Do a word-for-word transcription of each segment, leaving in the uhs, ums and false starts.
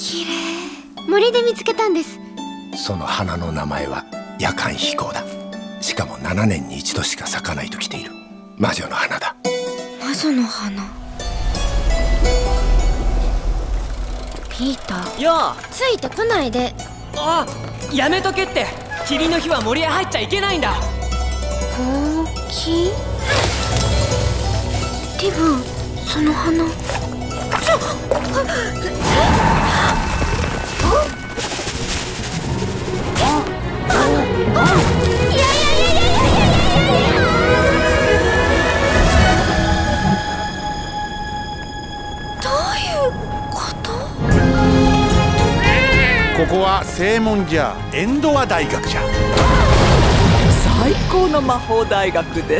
綺麗。森で見つけたんです。 その花の名前は夜間飛行だ。しかもななねんに一度しか咲かないときている魔女の花だ。 魔女の花。ピーター。 よう、 ついてこないで。 あ、やめとけって。霧の日は森へ入っちゃいけないんだ。 ほうき。リボン、その花。ちょっ。 ここは正門じゃ、エンドア大学じゃ。 最高の魔法大学です。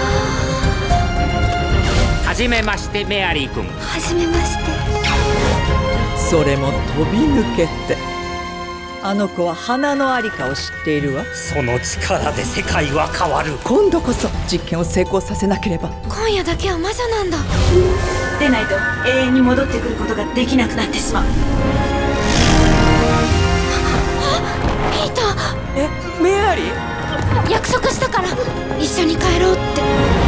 はじめましてメアリー君。 はじめまして。 それも飛び抜けて。あの子は花のありかを知っているわ。 その力で世界は変わる。 今度こそ実験を成功させなければ。 今夜だけは魔女なんだ。 でないと永遠に戻ってくることができなくなってしまう。 ピーター。 え、メアリー？ 約束したから一緒に帰ろうって。